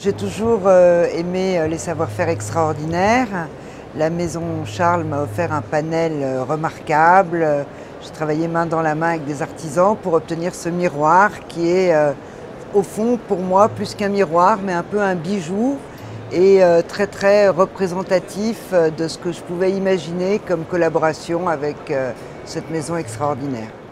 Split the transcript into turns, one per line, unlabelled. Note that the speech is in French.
J'ai toujours aimé les savoir-faire extraordinaires. La maison Charles m'a offert un panel remarquable. J'ai travaillé main dans la main avec des artisans pour obtenir ce miroir qui est au fond pour moi plus qu'un miroir mais un peu un bijou et très très représentatif de ce que je pouvais imaginer comme collaboration avec cette maison extraordinaire.